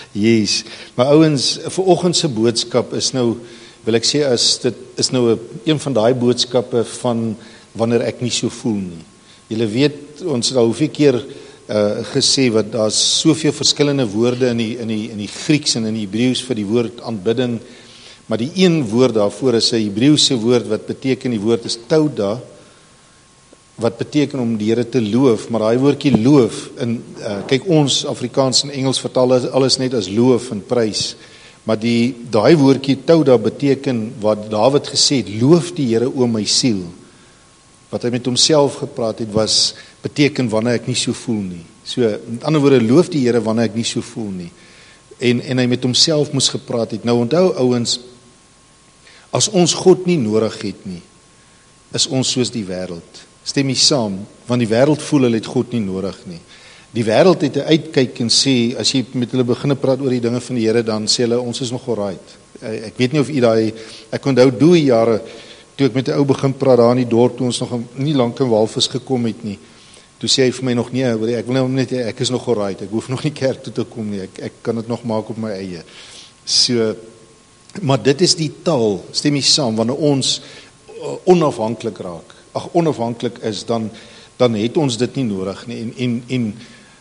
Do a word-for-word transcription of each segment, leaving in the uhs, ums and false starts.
Yes, maar ouens, vanoggend se boodskap is nou, wil ek sê, as dit is nou een van daai boodskappe van wanneer ek nie so voel nie. Julle weet, ons het al hoeveel keer uh, gesê wat daar's soveel verskillende woorde in die in die in die Grieks en in die Hebreëus vir die woord aanbidding, maar die een woord daarvoor is 'n Hebreëse woord wat beteken, die woord is tauda, wat beteken om die Here te loof, maar daai woordjie loof, in, uh, kyk ons Afrikaans en Engels vertaal alles net as loof en prys, maar die daai woordjie tauda beteken wat Dawid gesê het, loof die Here o my siel. Wat hy met homself gepraat het was, beteken wanneer ek nie so voel nie. So, met ander woorde, loof die Here wanneer ek nie so voel nie. En, en hy met homself moes gepraat het. Nou onthou ouens, as ons God nie nodig het nie, is ons soos die wêreld. Stem jy saam? Want die wêreld voel hulle het God nie nodig nie. Die wêreld het 'n uitkyk en sê, as jy met hulle begin praat oor die dinge van die Here, dan sê hulle, ons is nog alright. Ek weet nie of u daai, ek onthou doe jare, toe ek met 'n ou begin praat daar in die dorp, toe ons nog nie lank in Walvis gekom het nie, toe sê hy vir my nog, nee, ek wil net, ek is nog alright, ek hoef nog nie kerk toe te kom nie, ek, ek kan dit nog maak op my eie. So, maar dit is die taal, stem jy saam, wanneer ons onafhanklik raak, ag onafhanklik is, dan, dan het ons dit nie nodig nie, en, en, en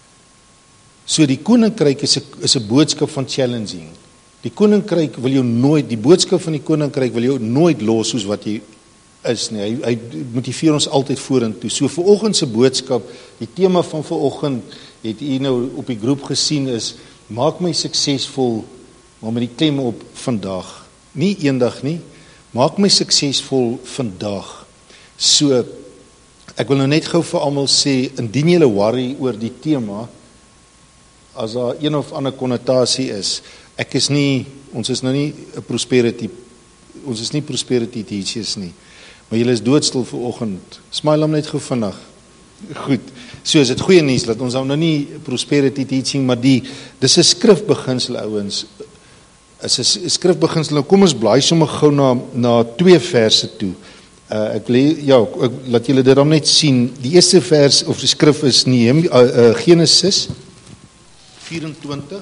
so die koninkryk is 'n is 'n boodskap van challenging. Die koninkryk wil jou nooit, die boodskap van die koninkryk wil jou nooit los soos wat jy is nie. Hy, hy motiveer ons altyd vorentoe. So vanoggend se boodskap, die tema van vanoggend het u nou op die groep gesien is, maak my suksesvol, maar met die klem op vandag. Nie eendag nie, maak my suksesvol vandag. So, ek wil nou net gou vir almal sê, indien julle worry oor die tema, as daar een of ander konnotasie is, ek is nie, ons is nou nie 'n prosperity, ons is nie prosperity teachers nie, maar julle is doodstil vanoggend. Smile hom net gou vinnig. Goed, so is dit goeie nuus, dat ons nou nie prosperity teaching, maar die, dis 'n skrifbeginsel ouens, is 'n skrifbeginsel. Nou kom ons blaai sommer gou na, na twee verse toe. Uh, ek wil, ja, ek, laat julle dit dan net sien. Die eerste vers, of die skrif is Nehemia, uh, uh, Genesis vyf-en-twintig,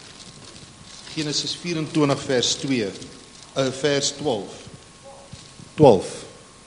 Genesis vyf-en-twintig vers twee, uh, vers twaalf. twaalf.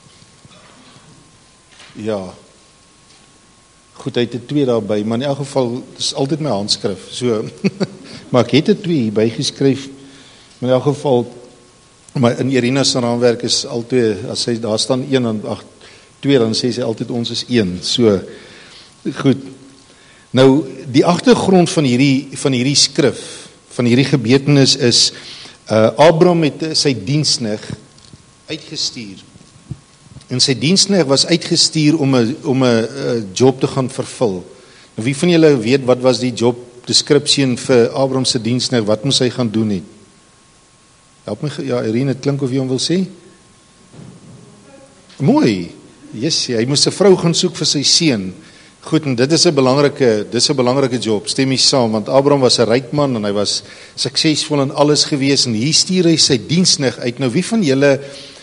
Ja. Goed, hy het dit twee daarby, maar in elk geval, dit is altyd my handskrif, so, maar ek het dit twee hierby geskryf, maar in elk geval, maar in Irina se raamwerk is altyd, as sy, daar staan een en ag, twee, dan sê sy altyd ons is een, so, goed. Nou, die agtergrond van hierdie, van hierdie skrif, van hierdie gebeurtenis is, uh, Abraham het sy diensknegt uitgestuur, en sy diensknegt was uitgestuur om 'n om 'n job te gaan vervul. Nou, wie van julle weet wat was die job description vir Abraham se diensknegt, wat moes hy gaan doen het? Help my, ja, Irene, het klink of jy hom wil sê? Mooi, yes, hy moes 'n vrou gaan soek vir sy seun. Goed, en dit is 'n belangrike, dis 'n belangrike job, stem jy saam, want Abraham was 'n ryk man en hy was suksesvol in alles gewees en hier stuur hy sy diensknegt uit. Nou, wie van julle,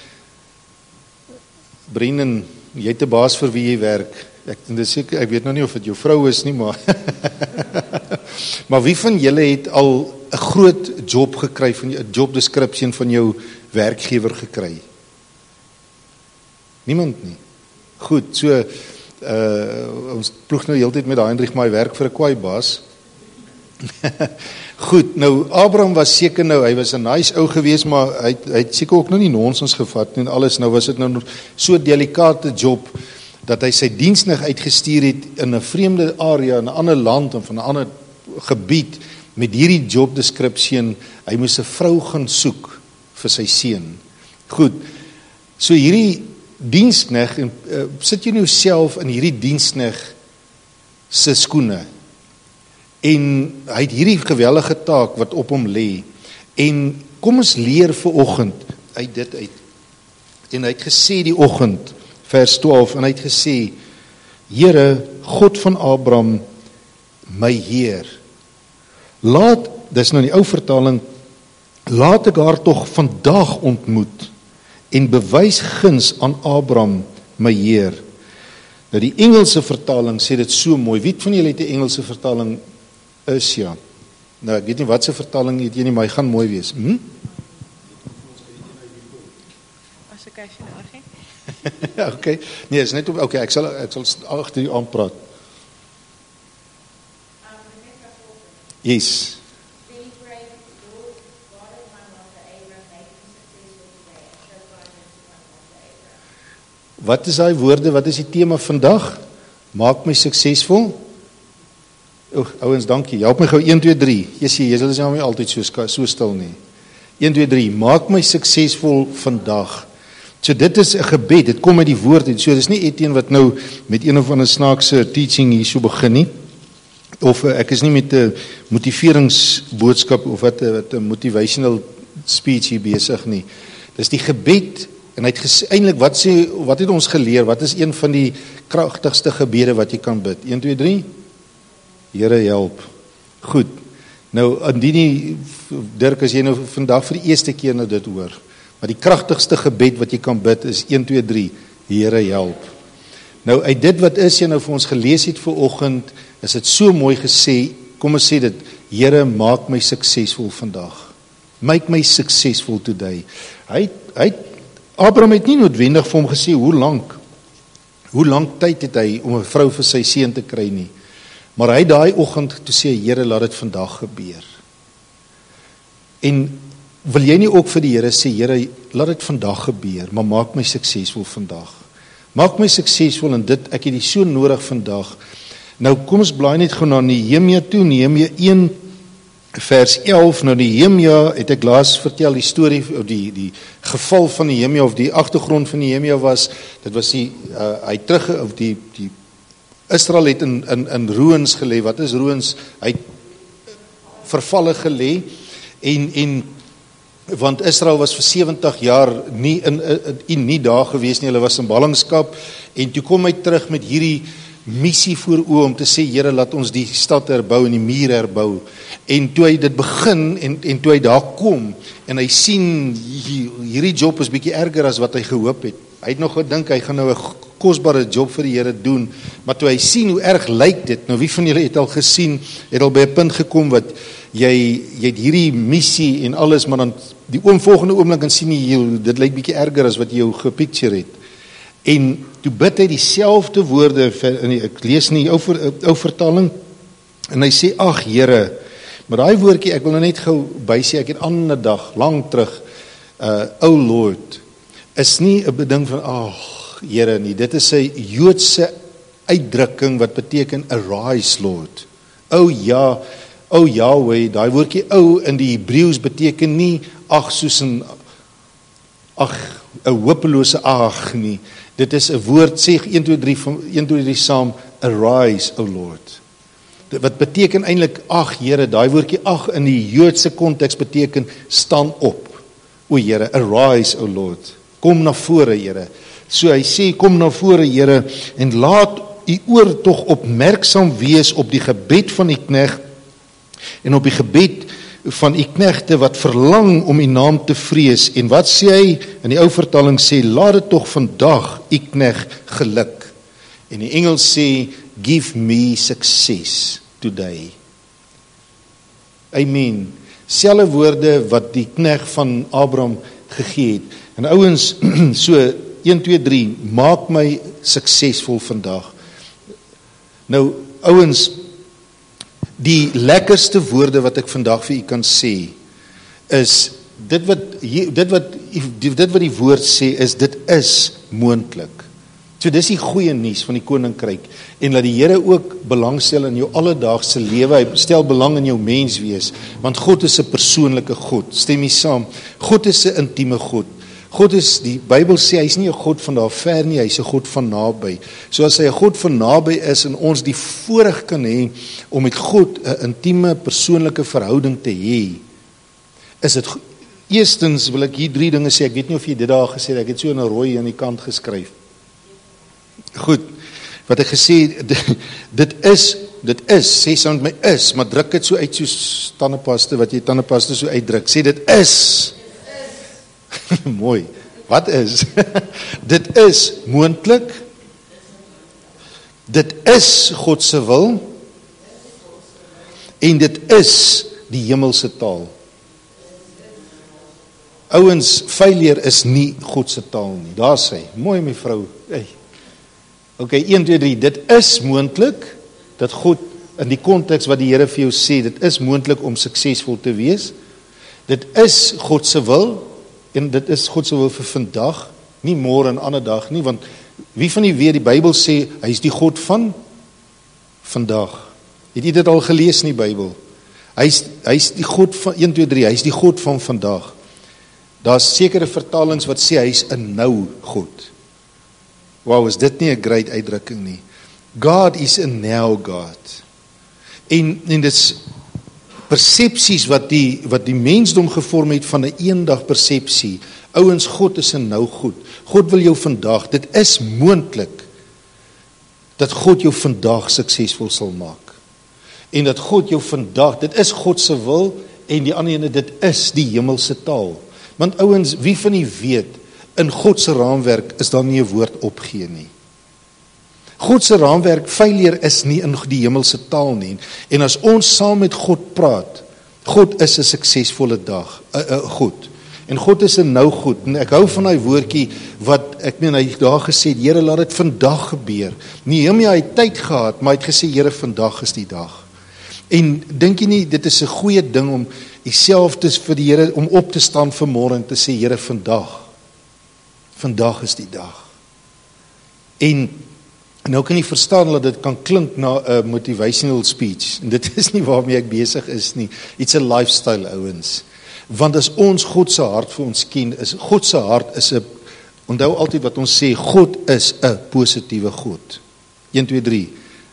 Brendan, jy het 'n baas vir wie jy werk? Ek dis seker, ek weet nou nie of dit jou vrou is nie, maar maar wie van julle het al 'n groot job gekry, van 'n job description van jou werkgewer gekry? Niemand nie. Goed, so Uh, ons ploeg nou heeltyd met Heinrich, maar hy werk vir 'n kwaai baas. Goed, nou Abraham was seker nou, hy was 'n nice ou gewees, maar hy, hy het seker ook nou nie nonsens gevat nie en alles. Nou was dit nou so 'n delikate job, dat hy sy diensknegt uitgestuur het in 'n vreemde area, in 'n ander land, of in 'n ander gebied, met hierdie job description, hy moes 'n vrou gaan soek vir sy seun. Goed, so hierdie diensknegt, en uh, sit jy nou self in hierdie diensknegt se skoene, en hy het hierdie geweldige taak wat op hom lê, en kom ons leer vanoggend uit dit uit, en hy het gesê die oggend, vers twaalf, en hy het gesê, Here, God van Abraham, my Heer, laat, dis nou die ou vertaling, laat ek haar tog vandag ontmoet, en bewys guns aan Abraham, my Heer. Nou die Engelse vertaling sê dit so mooi. Wie van julle het die Engelse vertaling is, ja? Nou, ek weet nie wat se vertaling het jy nie, maar hy gaan mooi wees. Hm? As ek as jy nou gee. Ja, okay. Nee, is net op okay, ek sal ek sal agter u aanpraat. Yes. Wat is daai woorde? Wat is die tema vandag? Maak my suksesvol. O, ouens, dankie. Help my gou een twee drie. Jessie, jy is nou nie altyd so so stil nie. een twee drie. Maak my suksesvol vandag. So dit is 'n gebed. Dit kom uit die woord en so dis nie Etienne wat nou met een of ander snaakse teaching hier so begin nie. Of ek is nie met 'n motiveringsboodskap of wat 'n wat 'n motivational speech hier besig nie. Dis die gebed. En hy het eintlik wat sê wat het ons geleer? Wat is een van die kragtigste gebede wat jy kan bid? een twee drie. Here help. Goed. Nou indien jy Dirk as jy nou vandag vir die eerste keer nou dit hoor, maar die kragtigste gebed wat jy kan bid is een twee drie. Here help. Nou uit dit wat is jy nou vir ons gelees het vanoggend, is dit so mooi gesê. Kom ons sê dit, Here maak my suksesvol vandag. Make my successful today. Hy hy Abraham het nie noodwendig vir hom gesê hoe lank hoe lank tyd het hy om 'n vrou vir sy seun te kry nie. Maar hy daai oggend toe sê Here, laat dit vandag gebeur. En wil jy nie ook vir die Here sê, Here, laat dit vandag gebeur, maar maak my suksesvol vandag. Maak my suksesvol in dit, ek het dit so nodig vandag. Nou kom ons blaai net gou na Nehemia toe, Nehemia een vers elf. Nou Nehemia het ek laas vertel die storie of die die geval van Nehemia of die agtergrond van Nehemia was, dit was die uh, hy terug of die die Israel het in in in ruïns gelê. Wat is ruïns? Hy het vervalle gelê en en want Israel was vir sewentig jaar nie in, in, in nie daar gewees nie. Hulle was in ballingskap en toe kom hy terug met hierdie missie voor oë om te sê, Here, laat ons die stad herbou en die muur herbou. En toe hy dit begin en en toe hy daar kom en hy sien hierdie job is bietjie erger as wat hy gehoop het. Hy het nog gedink hy gaan nou 'n kosbare job vir die Here doen, maar toe hy sien hoe erg lyk dit. Nou wie van julle het al gesien, het al by 'n punt gekom wat jy jy het hierdie missie en alles, maar dan die oom volgende oomblik dan sien jy dit lyk bietjie erger as wat jy jou gepicture het. En toe bid hy dieselfde woorde in die, ek lees in die ou, ou vertaling en hy sê ag Here, maar daai woordjie ek wil nou net gou bysê, ek het ander dag lank terug uh oh Lord is nie 'n beding van ag Here nie, dit is 'n Joodse uitdrukking wat beteken arise Lord. O ja, o Yahweh, daai woordjie ou in die Hebreëus beteken nie ag soos 'n ag 'n hopelose ag nie. Dit is 'n woord, sê een twee drie van een twee drie saam, arise o Lord. Dit wat beteken eintlik ag Here, daai woordjie ag in die Joodse konteks beteken staan op. O Here, arise o Lord. Kom na vore Here. So hy sê kom na vore Here en laat u oor tog opmerksaam wees op die gebed van die knegt en op die gebed van u knegte wat verlang om u naam te vrees. En wat sê hy? In die ou vertaling sê laat dit tog vandag u knegt geluk. En die Engels sê give me success today. Amen. Selfe woorde wat die knegt van Abraham gegee het. En ouens, so een twee drie, maak my suksesvol vandag. Nou ouens, die lekkerste woorde wat ek vandag vir u kan sê is dit wat dit wat dit wat die woord sê is dit is moontlik. So dis die goeie nuus van die koninkryk en dat die Here ook belangstel in jou alledaagse lewe. Hy stel belang in jou menswees want God is 'n persoonlike God. Stem jy saam? God is 'n intieme God. God is, die Bybel sê, hy is nie 'n God van daar ver nie, hy is 'n God van naby. So as hy 'n God van naby is en ons die voorreg kan hê om met God 'n intieme persoonlike verhouding te hê, is dit eerstens wil ek hier drie dinge sê. Ek weet nie of jy dit daar gesê het, ek het so in 'n rooi aan die kant geskryf. Goed. Wat ek gesê dit, dit is dit is sê saam met my is, maar druk dit so uit soos tandepaste wat jy tandepaste so uitdruk. Sê dit is. Mooi. Wat is? Dit is moontlik. Dit is God se wil. En dit is die hemelse taal? Ouens, failure is nie God se taal nie. Daar sê, mooi my vrou. Hey. Ok, een, twee, drie, dit is moontlik dat God, in die konteks wat die Here vir jou sê, dit is moontlik om suksesvol te wees. Dit is God se wil, en dit is God se wil vir vandag, nie môre en ander dag nie, want wie van die weet, die Bybel sê, hy is die God van vandag. Het jy dit al gelees in die Bybel? Hy is, hy is die God van, een, twee, drie, hy is die God van vandag. Daar is sekere vertalings wat sê, hy is 'n nou God. Wow, is dit nie 'n great uitdrukking nie? God is a now God. En, en dit is persepsies wat die, wat die mensdom gevorm het van 'n eendag persepsie. Ouens, God is 'n nou God. God wil jou vandag, dit is moontlik dat God jou vandag suksesvol sal maak. En dat God jou vandag, dit is God se wil, en die ander ene, dit is die hemelse taal. Want ouens, wie van u weet, in God se raamwerk is daar nie 'n woord opgee nie. God se raamwerk, failure is nie in die hemelse taal nie. En as ons saam met God praat, God is 'n suksesvolle dag, 'n uh, uh, God. En God is 'n nou God. En ek hou van daai woordjie wat ek meen hy daar gesê, Here, laat dit vandag gebeur. Nehemia het tyd gehad, maar hy het gesê, Here, vandag is die dag. En dink jy nie dit is 'n goeie ding om jouself te vir die Here om op te staan vanmôre en te sê, Here, vandag. Vandag is die dag. En nou kan jy verstaan dat dit kan klink na 'n motivational speech. En dit is nie waarmee ek besig is nie. It's a lifestyle, ouens. Want as ons God se hart vir ons ken, is God se hart is 'n, onthou altyd wat ons sê, God is 'n positiewe God. een, twee, drie.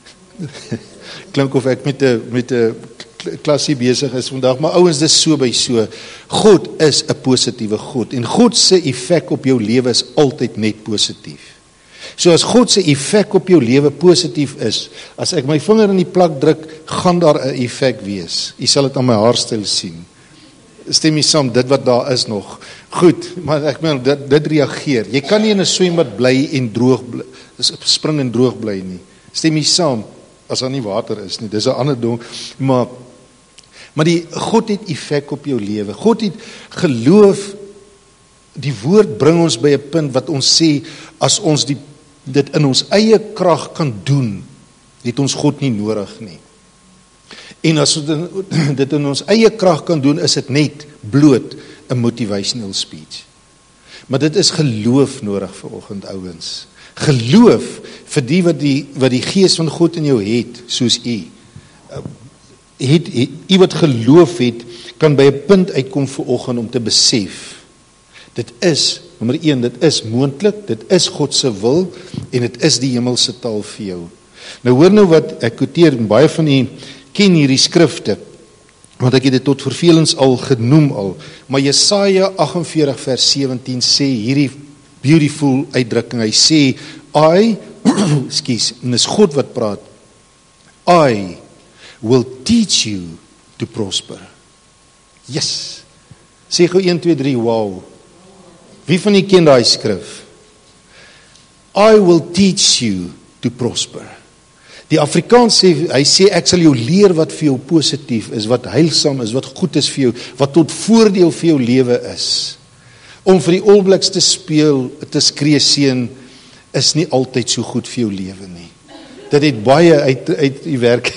Klink of ek met 'n met 'n klasie besig is vandag, maar ouens, dis so by so. God is 'n positiewe God en God se effek op jou lewe is altyd net positief. So as God se effek op jou lewe positief is, as ek my vinger in die plak druk, gaan daar 'n effek wees. Jy sal dit aan my haarstyl sien. Stem jy saam, dit wat daar is nog. Goed, maar ek meen, dit, dit reageer. Jy kan nie in 'n swembad bly en droog bly, spring en droog bly nie. Stem jy saam, as daar nie water is nie, dis 'n ander ding, maar maar die God het effek op jou lewe. God het geloof, die woord bring ons by 'n punt wat ons sê, as ons die, dit in ons eie krag kan doen, het ons God nie nodig nie. En as ons dit in ons eie krag kan doen, is dit net bloot 'n motivational speech. Maar dit is geloof nodig vanoggend, ouens. Geloof vir die wat die wat die gees van God in jou het, soos u. Het u wat geloof het, kan by 'n punt uitkom vanoggend om te besef. Dit is, nommer een, dit is moontlik, dit is God se wil en dit is die hemelse taal vir jou. Nou hoor nou wat ek quoteer, baie van u ken hierdie skrifte, want ek het dit tot vervelings al genoem al, maar Jesaja agt en veertig vers sewentien sê hierdie beautiful uitdrukking, hy sê, I, excuse, en dis God wat praat, I will teach you to prosper. Yes, sê gou een, twee, drie, wow. Wie van u ken daai skrif? I will teach you to prosper. Die Afrikaans sê, hy sê, ek sal jou leer wat vir jou positief is, wat heilsaam is, wat goed is vir jou, wat tot voordeel vir jou lewe is. Om vir die All Blacks te speel, te skree seun, is nie altyd so goed vir jou lewe nie. Dit het baie uit, uit die werk.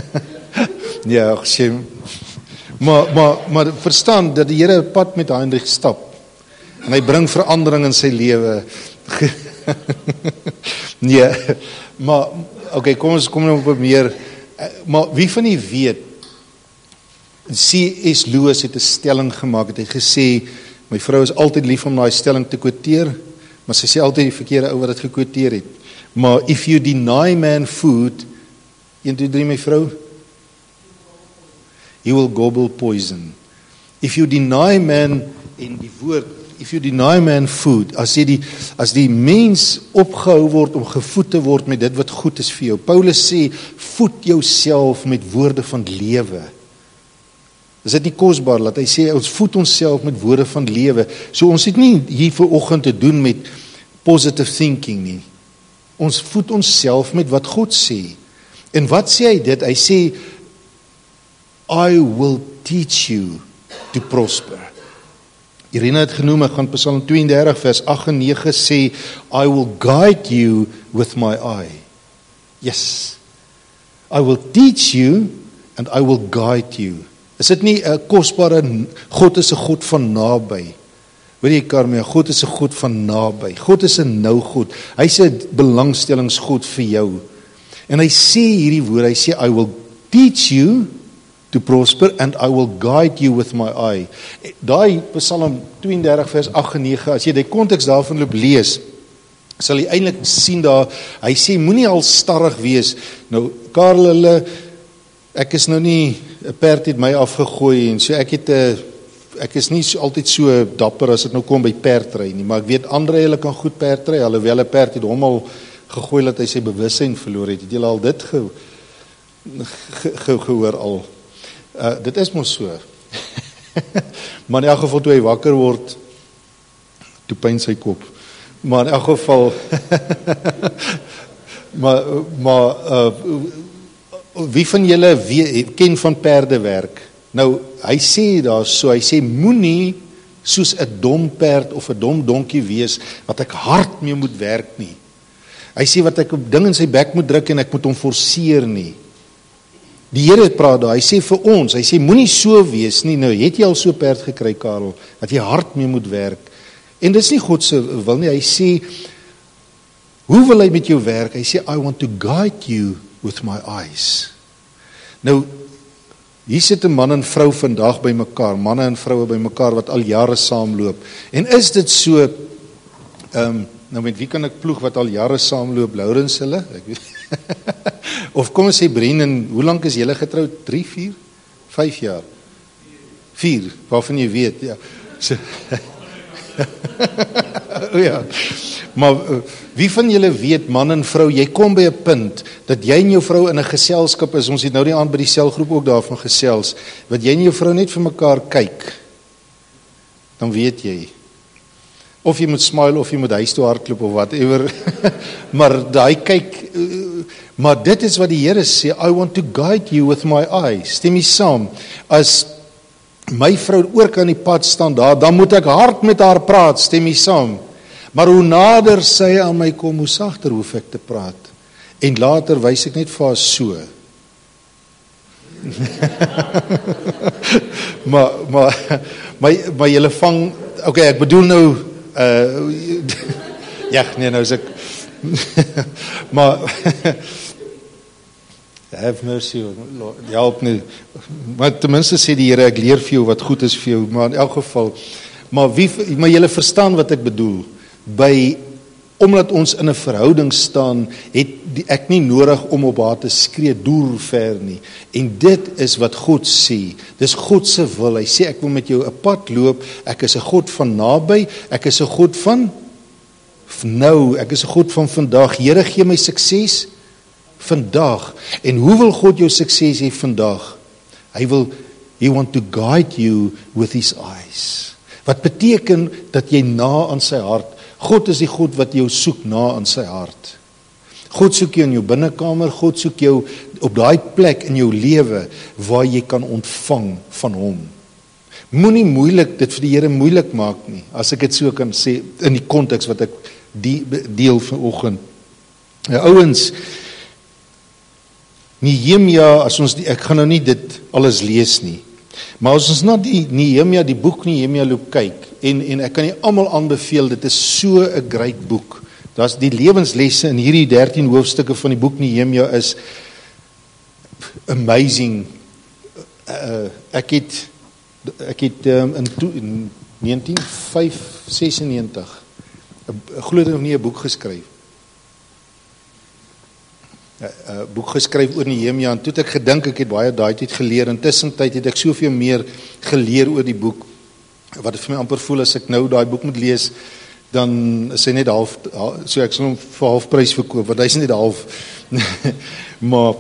Ja, sê, maar, maar, maar verstaan, dat die Here 'n pad met Heinrich stap, en hy bring verandering in sy lewe. Nee, maar, oké, kom ons kom nou op meer, maar wie van u weet, C S Lewis het 'n stelling gemaak, het hy gesê, my vrou is altyd lief om daai stelling te quoteer, maar sy sê altyd die verkeerde ou wat dit gekwoteer het. Maar if you deny man food, een, twee, drie my vrou, he will gobble poison. If you deny man, en die woord, if you deny man food, as jy die, as die mens opgehou word om gevoed te word met dit wat goed is vir jou. Paulus sê, voed jouself met woorde van lewe. Is dit nie kosbaar, dat hy sê, ons voed onsself met woorde van lewe. So ons het nie hier vanoggend te doen met positive thinking nie. Ons voed onsself met wat God sê. En wat sê hy dit? Hy sê, I will teach you to prosper. Irene het genoem, ek gaan Psalm tweeëndertig vers agt en nege sê, I will guide you with my eye. Yes. I will teach you and I will guide you. Is dit nie 'n kosbare, God is 'n God van naby. Hoor jy Carmia, God is 'n God van naby. God is 'n nou God. Hy's 'n belangstellingsgod vir jou. En hy sê hierdie woord, hy sê I will teach you to prosper and I will guide you with my eye. Daai Psalm tweeëndertig vers agt en nege, as jy die konteks daarvan loop lees, sal jy eintlik sien daar, hy sê moenie al starrig wees. Nou Karel, hulle, ek is nou nie 'n perd het my afgegooi en so ek het 'n ek is nie so, altyd so dapper as dit nou kom by perdry nie, maar ek weet Andre hulle kan goed perdry, alhoewel 'n perd het hom al gegooi dat hy sy bewussyn verloor het. Het jy al dit ge, ge, ge, gehoor al? Uh, dit is mos so. Maar in elk geval toe hy wakker word, toe pyn sy kop. Maar in elk geval maar maar uh, wie van julle weet, ken van perdewerk? Nou, hy sê daar so, hy sê moenie soos 'n dom perd of 'n dom donkie wees wat ek hard mee moet werk nie. Hy sê wat ek op ding in sy bek moet druk en ek moet hom forceer nie. Die Here praat daar, hy sê vir ons, hy sê moenie so wees nie. Nou, het jy al so perd gekry, Karel, dat jy hard mee moet werk? En dis nie God se wil nie. Hy sê, hoe wil hy met jou werk? Hy sê, I want to guide you with my eyes. Nou, hier sit 'n man en vrou vandag by mekaar, manne en vroue by mekaar wat al jare saamloop. En is dit so, ehm, um, nou met wie kan ek ploeg wat al jare saamloop? Laurens hulle? Ek weet. Of kom ons sê Brendan, hoe lank is julle getroud? drie, vier, vyf jaar? vier, waarvan jy weet, ja. So, o ja. Maar wie van julle weet, man en vrou, jy kom by 'n punt dat jy en jou vrou in 'n geselskap is. Ons het nou die aand by die selgroep ook daarvan gesels, wat jy en jou vrou net vir mekaar kyk. Dan weet jy. Of jy moet smile of jy moet huis toe hardloop of whatever. Maar daai kyk, maar dit is wat die Here sê, I want to guide you with my eyes. Stem jy saam? As my vrou ook aan die pad staan daar, dan moet ek hard met haar praat, stem jy saam? Maar hoe nader sy aan my kom, hoe sagter hoef ek te praat. En later wys ek net vir haar so. maar maar my my julle vang, okay, ek bedoel nou uh ja, nee, nou is ek maar have mercy, Lord, help nie. Maar ten minste sê die Here, ek leer vir jou wat goed is vir jou, maar in elk geval, maar wie maar julle verstaan wat ek bedoel. By omdat ons in 'n verhouding staan, het die, ek nie nodig om op haar te skree deur ver nie. En dit is wat God sê. Dis God se wil. Hy sê ek wil met jou 'n pad loop. Ek is 'n God van naby. Ek is 'n God van nou. Ek is 'n God van vandag. Here, gee my sukses vandag. En hoe wil God jou sukses hê vandag? Hy wil he want to guide you with his eyes. Wat beteken dat jy na aan sy hart. God is die God wat jou soek na aan sy hart. God soek jou in jou binnekamer, God soek jou op daai plek in jou lewe waar jy kan ontvang van hom. Moenie moeilik dit vir die Here moeilik maak nie, as ek dit so kan sê in die konteks wat ek die deel vanoggend. Ja, ouens, Nehemia, as ons die, ek gaan nou nie dit alles lees nie. Maar as ons na die Nehemia, die boek Nehemia loop kyk, en, en ek kan nie almal aanbeveel, dit is so 'n great boek. Daar's die lewenslesse in hierdie dertien hoofstukke van die boek Nehemia is amazing. Uh, ek het, ek het um, in, to, in negentien vyfensesentig, glo dit nog nie 'n boek geskryf. 'n boek geskryf oor Nehemia, en toe het ek gedink ek het baie daai tyd geleer. Intussen tyd het ek soveel meer geleer oor die boek, wat het vir my amper voel as ek nou daai boek moet lees, dan is hy net half, so ek sal hom vir halfprys verkoop, want hy is net half. Maar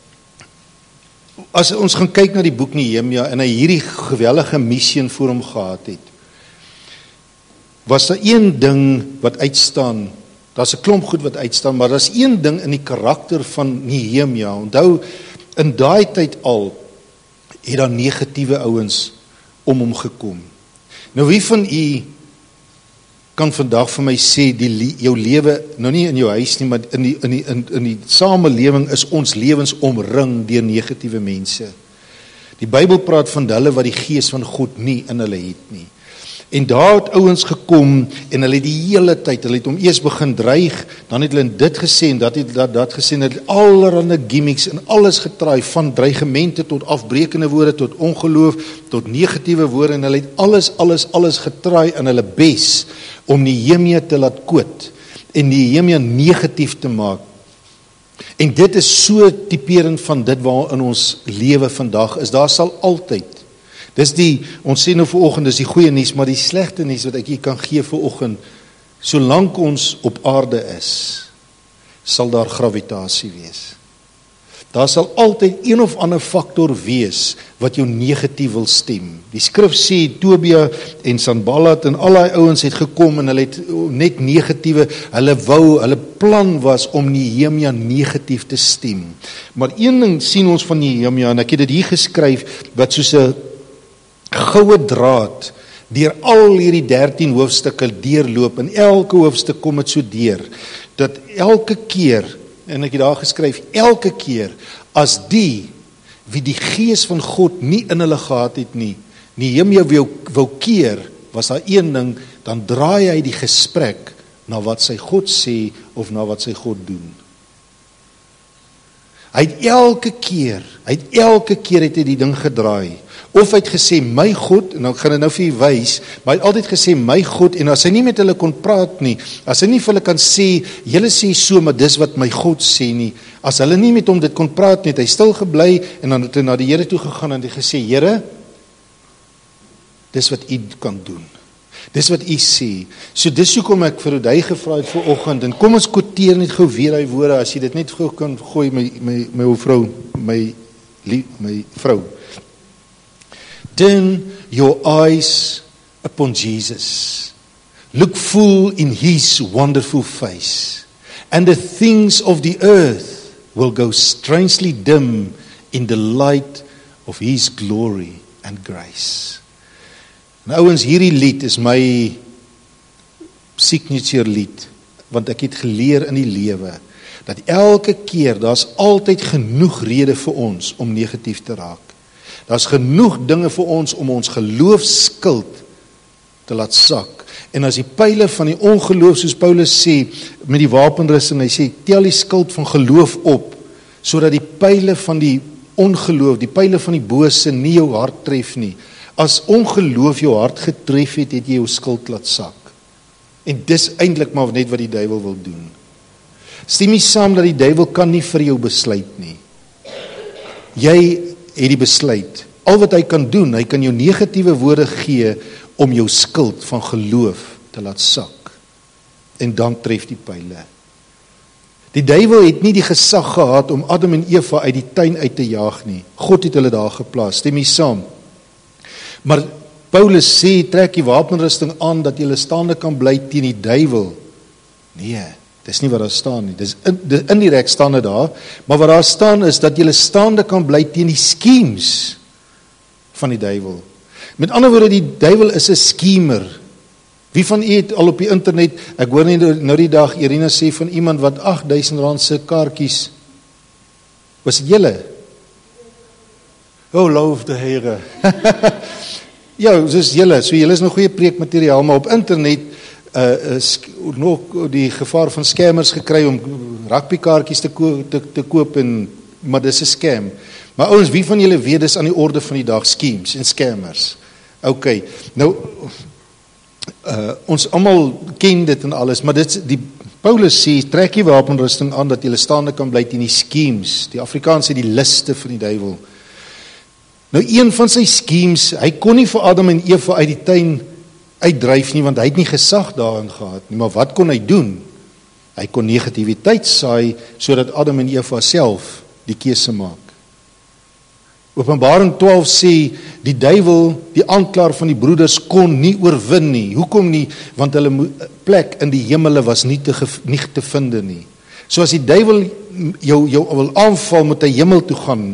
as ons gaan kyk na die boek Nehemia, en hy hierdie geweldige missie voor hom gehad het, was daar een ding wat uitstaan. Daar's 'n klomp goed wat uitstaan, maar daar's een ding in die karakter van Nehemia. Onthou, in daai tyd al het daar negatiewe ouens om hom gekom. Nou wie van u kan vandag vir my sê, die, jou lewe, nou nie in jou huis nie, maar in die, in die, in, in die samelewing is ons lewens omring deur negatiewe mense. Die Bybel praat van hulle wat die gees van God nie in hulle het nie. En daar het ouens gekom, en hulle die hele tyd, hulle het hom eers begin dreig, dan het hulle dit gesê, en dat het dat, dat gesê, en hulle het allerhande gimmicks, en alles getraai, van dreigemente tot afbrekende woorde, tot ongeloof, tot negatiewe woorde, en hulle het alles, alles, alles getraai in hulle bes, om Nehemia te laat quote, en Nehemia negatief te maak. En dit is so typerend van dit waarin ons lewe vandag is, daar sal altyd, dis die, ons sê nou vanoggend, dis die goeie nuus, maar die slegte nuus wat ek hier kan gee vanoggend, solank ons op aarde is, sal daar gravitasie wees. Daar sal altyd een of ander faktor wees wat jou negatief wil stem. Die skrif sê Tobia en Sanballat en al die ouens het gekom en hulle het net negatiewe, hulle wou, hulle plan was om Nehemia negatief te stem. Maar een ding sien ons van Nehemia, en ek het dit hier geskryf, wat soos 'n goue draad deur al hierdie dertien hoofstukke deurloop, en elke hoofstuk kom dit so deur, dat elke keer, en ek het daar geskryf, elke keer, as die, wie die gees van God nie in hulle gehad het nie, Nehemia wou, wou keer, was daar een ding, dan draai hy die gesprek, na wat sy God sê, of na wat sy God doen. Hy het elke keer, hy het elke keer het hy die ding gedraai, of hy het gesê, my God, en nou gaan hy nou vir jy wys, maar hy het altyd gesê, my God, en as hy nie met hulle kon praat nie, as hy nie vir hulle kan sê, julle sê so, maar dis wat my God sê nie, as hulle nie met hom dit kon praat nie, het hy stil gebly, en dan het hy na die Here toe gegaan, en hy gesê, Here, dis wat u kan doen, dis wat u sê, so dis hoekom ek vir Oudei gevra het vanoggend, en kom ons quoteer net gou weer hy woorde, as jy dit net gou kan gooi, my, my, my vrou, my, my vrou, turn your eyes upon Jesus. Look full in his wonderful face, and the things of the earth will go strangely dim in the light of his glory and grace. Nou ouens, hierdie lied is my signature lied, want ek het geleer in die lewe, dat elke keer, daar's altyd genoeg rede vir ons om negatief te raak. Daar's genoeg dinge vir ons om ons geloofskuld te laat sak. En as die pyle van die ongeloof, soos Paulus sê, met die wapenrusting, hy sê, tel die skild van geloof op, sodat die pyle van die ongeloof, die pyle van die bose nie jou hart tref nie. As ongeloof jou hart getref het, het jy jou skuld laat sak. En dis eintlik maar net wat die duiwel wil doen. Stem nie saam dat die duiwel kan nie vir jou besluit nie. Jy het die besluit. Al wat hy kan doen, hy kan jou negatiewe woorde gee om jou skuld van geloof te laat sak. En dan tref die pyle. Die duiwel het nie die gesag gehad om Adam en Eva uit die tuin uit te jaag nie. God het hulle daar geplaas. Stem nie saam. Maar Paulus sê, trek die wapenrusting aan dat jy staande kan bly teen die duiwel. Nee, dis nie wat daar staan nie. Dis in, indirek staan dit daar, maar wat daar staan is dat jy staande kan bly teen die schemes van die duiwel. Met ander woorde, die duiwel is 'n schemer. Wie van u het al op die internet, ek hoor nie nou die dag, Irina sê van iemand wat agt duisend rand se kaartjies, was dit julle? Oh, loof die Here. Ja, soos julle, so julle is nou goeie preekmateriaal, maar op internet uh, is nog die gevaar van scammers gekry om rugbykaartjies te, ko te, te koop, en, maar dis 'n scam. Maar ouens, wie van julle weet, dis aan die orde van die dag, schemes en scammers. Ok, nou, uh, ons almal ken dit en alles, maar dit, die Paulus sê, trek die wapenrusting aan, dat julle staande kan bly teen die schemes, die Afrikaans sê die liste van die duiwel. Nou, een van sy schemes, hy kon nie vir Adam en Eva uit die tuin uitdryf nie, want hy het nie gesag daarin gehad nie, maar wat kon hy doen? Hy kon negativiteit saai, sodat Adam en Eva self die keuse maak. Openbaring twaalf sê, die duiwel, die aanklaer van die broeders, kon nie oorwin nie. Hoekom nie? Want hulle plek in die hemele was nie te, nie te vind nie. So as die duiwel jou, jou wil aanval, moet hy hemel toe gaan,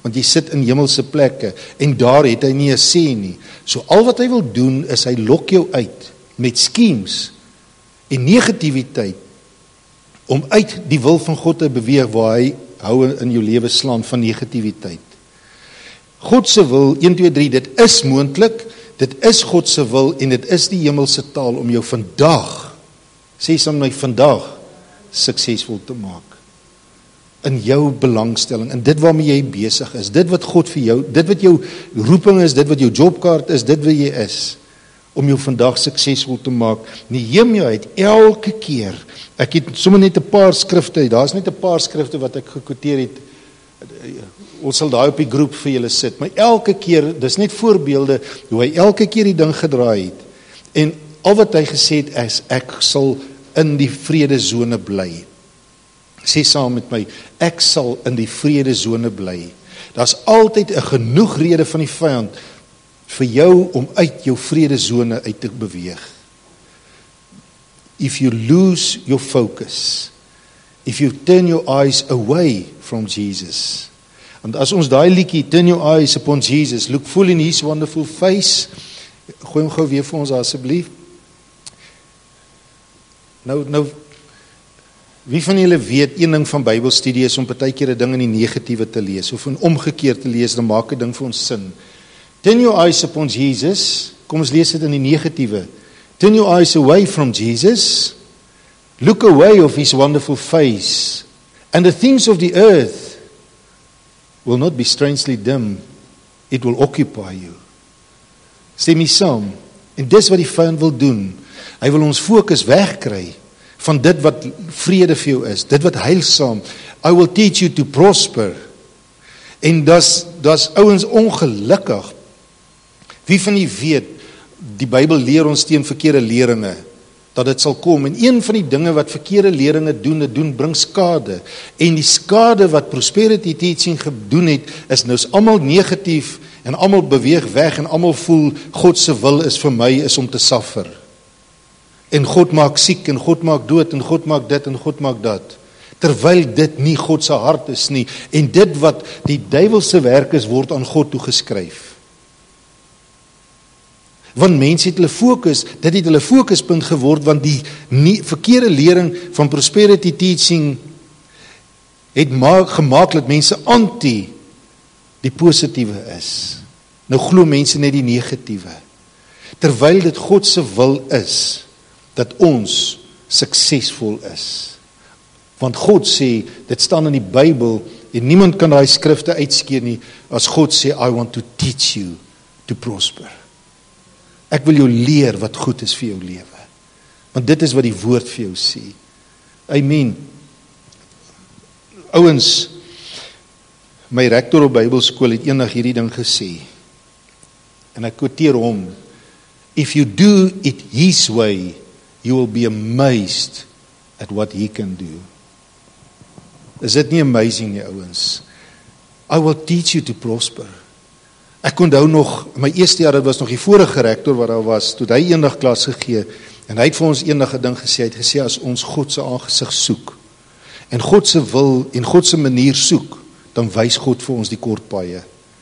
want jy sit in hemelse plekke, en daar het hy nie 'n sê nie. So al wat hy wil doen, is hy lok jou uit, met schemes, en negativiteit, om uit die wil van God te beweeg, waar hy hou in jou lewe slaan van negativiteit. God se wil, een, twee, drie, dit is moontlik, dit is God se wil, en dit is die hemelse taal, om jou vandag, sê saam my, vandag, suksesvol te maak. In jou belangstelling, in dit waarmee jy besig is, dit wat God vir jou, dit wat jou roeping is, dit wat jou jobkaart is, dit wat jy is, om jou vandag suksesvol te maak. Nehemia het elke keer, ek het sommer net 'n paar skrifte, daar is net 'n paar skrifte wat ek gekwoteer het, ons sal daai op die groep vir julle sit, maar elke keer, dis net voorbeelde, hoe hy elke keer die ding gedraai het, en al wat hy gesê het is, ek sal in die vredesone bly. Sê saam met my, ek sal in die vredesone bly. Daar's altyd 'n genoeg rede van die vyand vir jou om uit jou vredesone uit te beweeg. If you lose your focus, if you turn your eyes away from Jesus, want as ons daai liedjie, turn your eyes upon Jesus, look full in his wonderful face, gooi hom gou weer vir ons asseblief. Nou, nou, wie van julle weet, een ding van Bybelstudie is om partykeer 'n ding in die negatiewe te lees, of in omgekeerd te lees, dan maak 'n ding vir ons sin. Turn your eyes upon Jesus, kom ons lees dit in die negatiewe. Turn your eyes away from Jesus, look away of his wonderful face, and the things of the earth will not be strangely dim, it will occupy you. Stem mee saam, en dis wat die vyand wil doen, hy wil ons fokus wegkry, van dit wat vrede vir jou is, dit wat heilsaam, I will teach you to prosper, en das, das ouens ongelukkig, wie van die weet, die Bybel leer ons teen verkeerde leringe, dat dit sal kom, en een van die dinge wat verkeerde leringe doen, dit doen, bring skade, en die skade wat prosperity teaching gedoen het, is nou is almal negatief, en almal beweeg weg, en almal voel, God se wil is vir my, is om te suffer, en God maak siek, en God maak dood, en God maak dit, en God maak dat, terwyl dit nie God se hart is nie, en dit wat die duiwelse werk is, word aan God toegeskryf. Want mense het hulle fokus, dit het hulle fokuspunt geword, want die nie, verkeerde lering van prosperity teaching het maak, gemaak dat mense anti die positiewe is. Nou glo mense net die negatiewe. Terwyl dit God se wil is, dat ons suksesvol is. Want God sê, dit staan in die Bybel, en niemand kan daai skrifte uitskeer nie, as God sê, I want to teach you to prosper. Ek wil jou leer wat goed is vir jou lewe. Want dit is wat die woord vir jou sê. Amen. Ouens, my rektor op Bybelskool het eendag hierdie ding gesê. En ek quoteer hom. If you do it his way, you will be amazed at what he can do. Is dit nie amazing nie, ouens? I will teach you to prosper. Ek onthou nog, my eerste jaar, dit was nog die vorige rektor wat daar was, toe hy eendag klas gegee, en hy het vir ons eendag 'n ding gesê, hy het gesê, as ons God se aangesig soek, en God se wil, en God se manier soek, dan wys God vir ons die kortpaaie.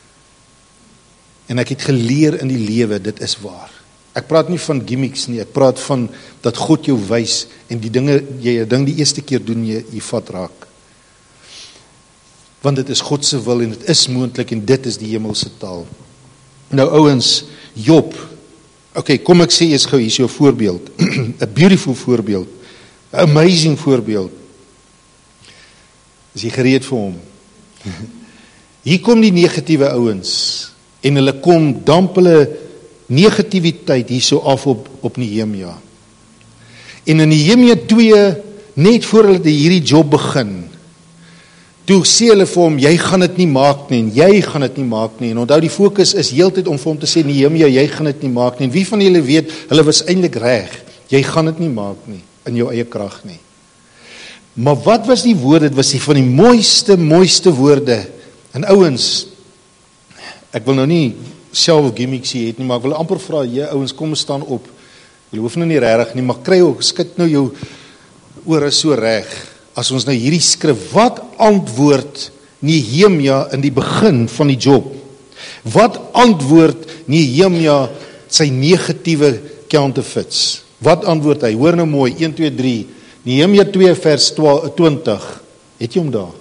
En ek het geleer in die lewe, dit is waar. Ek praat nie van gimmicks nie, ek praat van, dat God jou wys, en die dinge, jy 'n ding die eerste keer doen, jy, jy vat raak. Want dit is God se wil, en dit is moontlik, en dit is die hemelse taal. Nou ouens, Job, okay, kom ek sê eers gou, hier is jou voorbeeld, a beautiful voorbeeld, a amazing voorbeeld, is jy gereed vir hom? Hier kom die negatiewe ouens, en hulle kom, damp hulle negativiteit hier so af op, op Nehemia. En in Nehemia twee, net voor hulle hierdie job begin, toe sê hulle vir hom, jy gaan dit nie maak nie, en jy gaan dit nie maak nie, en onthou die fokus is heeltyd om vir hom te sê, Nehemia, jy gaan dit nie maak nie, en wie van julle weet, hulle was eintlik reg, jy gaan dit nie maak nie, in jou eie krag nie. Maar wat was die woorde, dit was die van die mooiste, mooiste woorde, en ouens, ek wil nou nie self gimmicks hier het nie, maar ek wil amper vra, jy ouens, kom staan op, jy hoef nou nie regtig nie, maar kry ook, skit nou jou ore so reg, as ons nou hierdie skrif, wat antwoord Nehemia in die begin van die job? Wat antwoord Nehemia sy negatiewe counterfeits? Wat antwoord hy? Hoor nou mooi, een, twee, drie. Nehemia twee vers twintig. Het jy hom daar?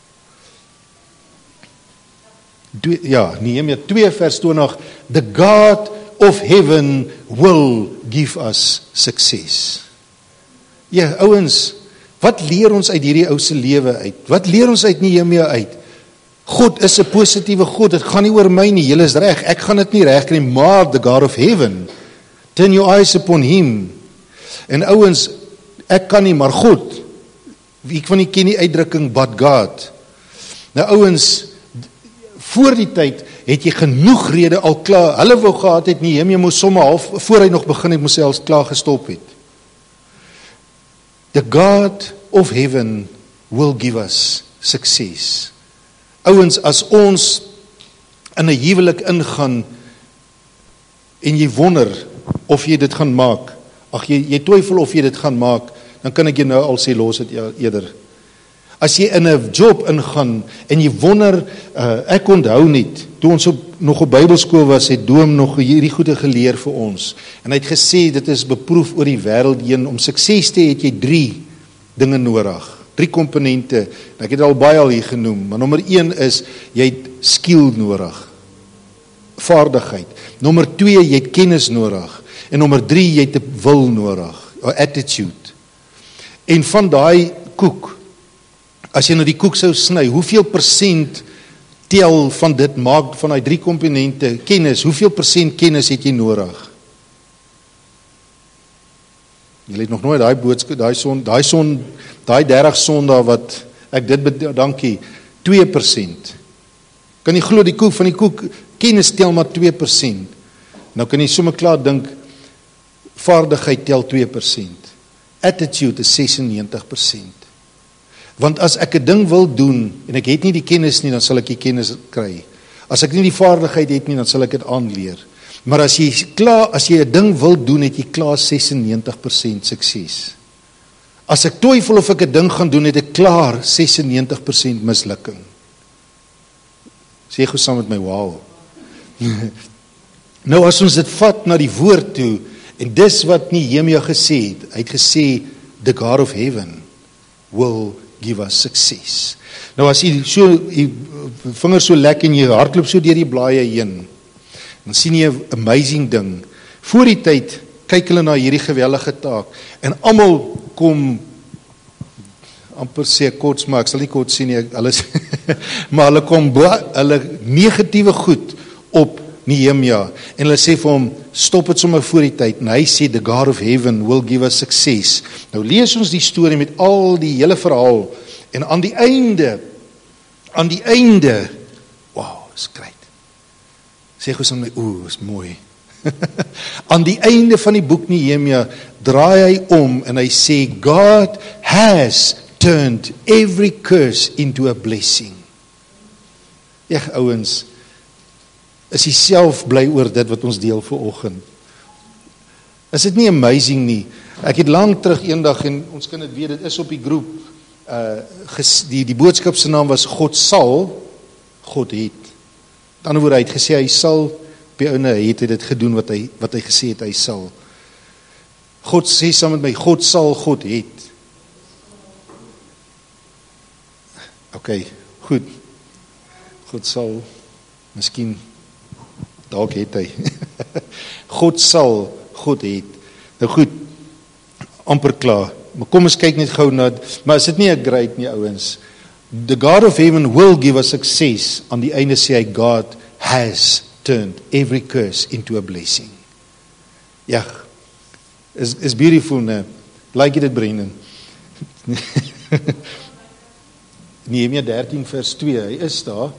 Ja, Nehemia twee vers twintig. The God of heaven will give us success. Ja, ouens, wat leer ons uit hierdie ou se lewe uit? Wat leer ons uit Nehemia uit? God is 'n positiewe God, dit gaan nie oor my nie, julle is reg, ek gaan dit nie reg kry, maar the God of heaven, turn your eyes upon him. En ouens, ek kan nie, maar God, wie van die ken die uitdrukking, but God. Nou ouens, voor die tyd, het jy genoeg rede al klaar, hulle wou gehad het, Nehemia moes sommer half, voor hy nog begin het, moes hy al klaar gestop het. The God of heaven will give us success. Ouens, as ons in 'n huwelik ingaan en jy wonder of jy dit gaan maak, ag jy, jy twyfel of jy dit gaan maak, dan kan ek jou nou al sê, los dit eerder. As jy in 'n job ingaan en jy wonder, uh, ek onthou net, toe ons op, nog op Bybelskool was, het Doom nog hierdie goede geleer vir ons. En hy het gesê, dit is beproef oor die wêreld heen, om sukses te hê, het jy drie dinge nodig. Drie komponente, en ek het al baie al hier genoem, maar nommer een is, jy het skill nodig, vaardigheid. Nommer twee, jy het kennis nodig. En nommer drie, jy het 'n wil nodig, 'n attitude. En van daai koek, as jy nou die koek sou sny, hoeveel persent tel van dit maak, van die drie komponente, kennis, hoeveel persent kennis het jy nodig? Jy het nog nooit daai boodskap, daai son, daai son, daai dertig sondae wat, ek dit bedankie, dankie, twee persent. Kan jy glo die koek van die koek, kennis tel maar twee persent. Nou kan jy sommer klaar dink, vaardigheid tel twee persent. Attitude is sesennegentig persent. Want as ek 'n ding wil doen, en ek het nie die kennis nie, dan sal ek die kennis kry. As ek nie die vaardigheid het nie, dan sal ek dit aanleer. Maar as jy klaar, as jy 'n ding wil doen, het jy klaar sesennegentig persent sukses. As ek twyfel of ek 'n ding gaan doen, het ek klaar sesennegentig persent mislukking. Sê gou saam met my, wow. Nou as ons dit vat na die woord toe, en dis wat Nehemia gesê het, hy het gesê, the God of heaven will give us success. Nou as jy so, jy vinger so lekker en jy hardloop so deur die blaaie heen, dan sien jy 'n amazing ding. Voor die tyd, kyk hulle na hierdie gewellige taak, en almal kom, amper sê kots, maar ek sal nie kots sien nie, hulle, maar hulle kom, hulle negatiewe goed op Nehemia, en hulle sê vir hom, stop het sommer voor die tyd, en hy sê, the God of heaven will give us success. Nou lees ons die storie met al die hele verhaal, en aan die einde, aan die einde, wow, is great. Sê gou sommer, oeh, is mooi. Aan die einde van die boek Nehemia, draai hy om, en hy sê, God has turned every curse into a blessing. Ja, ouens, is hy self bly oor dit wat ons deel vir oggend. Is dit nie amazing nie? Ek het lank terug eendag, en ons kan dit weet, dit is op die groep, uh, ges, die, die boodskap se naam was, God sal, God het. Met ander woorde, hy het gesê, hy sal, op die ouene, het hy dit gedoen, wat hy, wat hy gesê het, hy sal. God sê saam met my, God sal, God het. Ok, goed. God sal, miskien, dalk het hy. God sal, God het. Nou goed, amper klaar. Maar kom ons kyk net gou na, maar is dit nie 'n great nie, ouens? The God of heaven will give us success. Aan die einde sê hy, God has turned every curse into a blessing. Ja, is, is beautiful, ne? Like jy dit, Brendan? Nehemia dertien vers twee, hy is daar.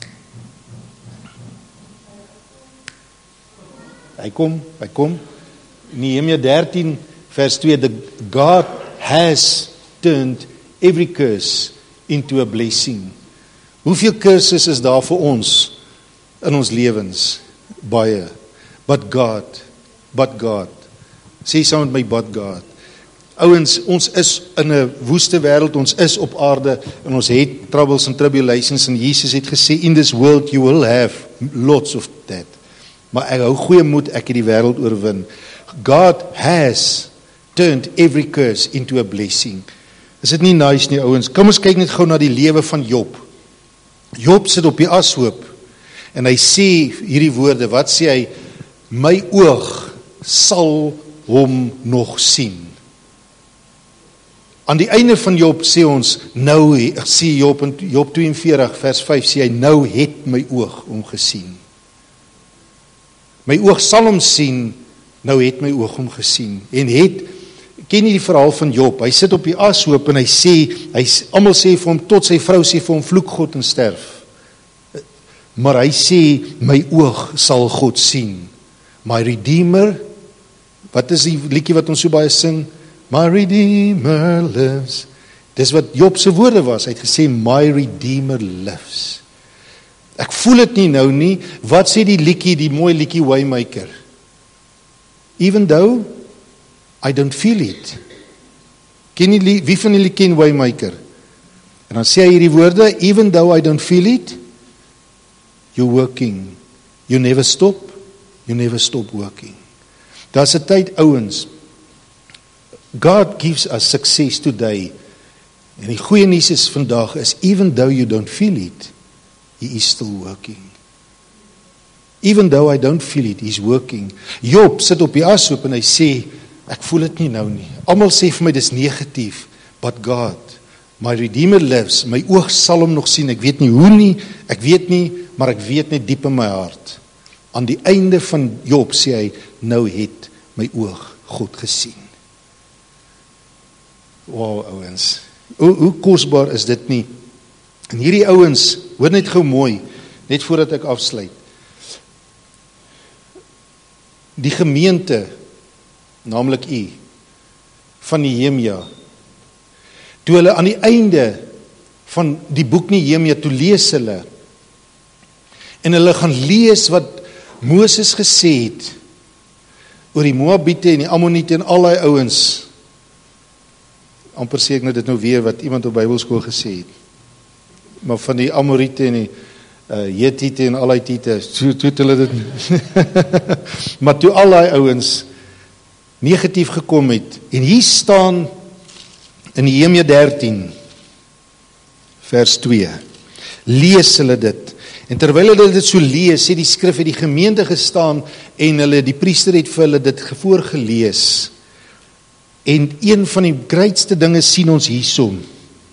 Hy kom, hy kom. Nehemia dertien vers twee, the God has turned every curse into a blessing. Hoeveel curses is daar vir ons in ons lewens? Baie. But God, but God. Sê saam met my, but God. Ouens, ons is in 'n woeste wêreld, ons is op aarde en ons het troubles and tribulations en Jesus het gesê, in this world you will have lots of that. Maar ek hou goeie moed, ek het die wêreld oorwin. God has turned every curse into a blessing. Is dit nie nice nie, ouens? Kom ons kyk net gou na die lewe van Job. Job sit op die ashoop en hy sê hierdie woorde, wat sê hy? My oog sal hom nog sien. Aan die einde van Job sê ons, nou, sê Job in Job twee en veertig vers vyf, sê hy, nou het my oog hom gesien. My oog sal hom sien, nou het my oog hom gesien. En het, ken jy die verhaal van Job, hy sit op die ashoop en hy sê, hy, almal sê vir hom, tot sy vrou sê vir hom, vloek God en sterf. Maar hy sê, my oog sal God sien. My Redeemer, wat is die liedjie wat ons so baie sing? My Redeemer lives. Dis wat Job se woorde was. Hy het gesê, my Redeemer lives. Ek voel dit nie nou nie. Wat sê die liedjie, die mooi liedjie Waymaker? Even though I don't feel it. Ken jy, wie van julle ken Waymaker? En dan sê hy hierdie woorde, even though I don't feel it, you're working. You never stop. You never stop working. Daar's 'n tyd, ouens. God gives us success today. En die goeie nuus is vandag is, even though you don't feel it, He is still working. Even though I don't feel it, He's working. Job sit op die ashoop en hy sê, ek voel dit nie nou nie. Almal sê vir my dis negatief, but God, my Redeemer lives, my oog sal hom nog sien. Ek weet nie hoe nie, ek weet nie, maar ek weet net diep in my hart. Aan die einde van Job sê hy, nou het my oog God gesien. Wow, ouens. Hoe, hoe kosbaar is dit nie? En hierdie ouens, hoor net gou mooi, net voordat ek afsluit. Die gemeente, naamlik u, van Nehemia, toe hulle aan die einde van die boek Nehemia, toe lees hulle, en hulle gaan lees wat Moses gesê het, oor die Moabiete en die Ammoniete en al die ouens, amper sê ek nou dit nou weer wat iemand op Bybelskool gesê het, maar van die Amoriete en die uh, Jetite en al die Tite, so toe hulle dit, maar toe al die ouens negatief gekom het, en hier staan in Nehemia dertien, vers twee, lees hulle dit, en terwyl hulle dit so lees, sê die skrif het die gemeente gestaan, en hulle, die priester het vir hulle dit voorgelees, en een van die grootste dinge sien ons hiersom,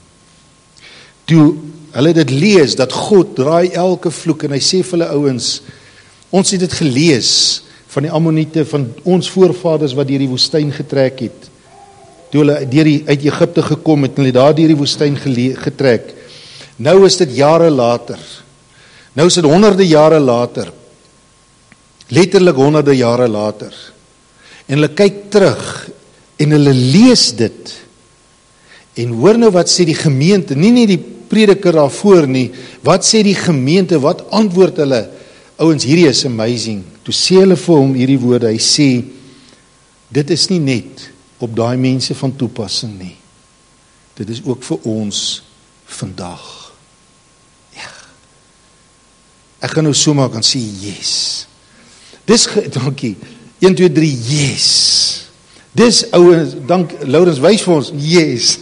toe hulle dit lees, dat God draai elke vloek, en hy sê vir hulle ouens, ons het dit gelees, van die Ammoniete, van ons voorvaders, wat deur die woestyn getrek het, toe hulle deur die, uit Egipte gekom het, en hulle daar deur die woestyn getrek, nou is dit jare later, nou is dit honderde jare later, letterlik honderde jare later, en hulle kyk terug, en hulle lees dit, en hoor nou wat sê die gemeente, nie nie die prediker daarvoor nie, wat sê die gemeente, wat antwoord hulle, ouens, hierdie is amazing, toe sê hulle vir hom hierdie woorde, hy sê, dit is nie net op daai mense van toepassing nie, dit is ook vir ons vandag. Ja, ek gaan nou so maak en sê, yes, dis, ge, dankie, een, twee, drie, yes, dis ouens, dank, Laurens wys vir ons, yes,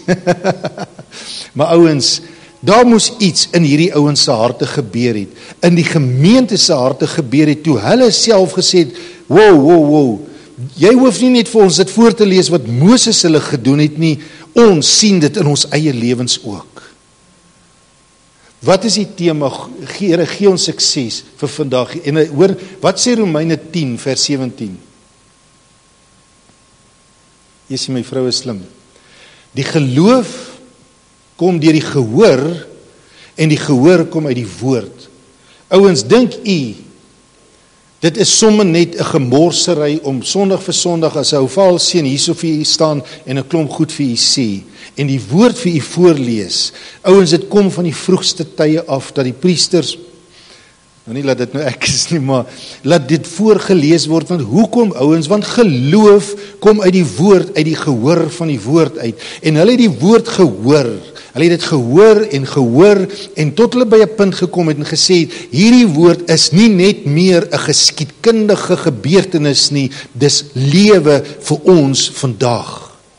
maar ouens, daar moes iets in hierdie ouens se harte gebeur het, in die gemeente se harte gebeur het, toe hulle self gesê het, wow, wow, wow, jy hoef nie net vir ons dit voor te lees wat Moses hulle gedoen het nie, ons sien dit in ons eie lewens ook. Wat is die tema, Here, gee ons sukses vir vandag, en hoor, wat sê Romeine tien vers sewentien? Jy sê my vrou is slim. Die geloof kom deur die gehoor, en die gehoor kom uit die woord. Ouens, dink u, dit is sommer net 'n gemorsery om sondag vir sondag as 'n ou val seën hierso vir u staan en 'n klomp goed vir u sê en die woord vir u voorlees. Ouens, dit kom van die vroegste tye af dat die priesters Nou nie laat dit nou ek is nie, maar laat dit voorgelees word, want hoekom ouens? Want geloof kom uit die woord, uit die gehoor van die woord uit, en hulle het die woord gehoor, hulle het dit gehoor en gehoor, en tot hulle by 'n punt gekom het en gesê, hierdie woord is nie net meer 'n geskiedkundige gebeurtenis nie, dis lewe vir ons vandag.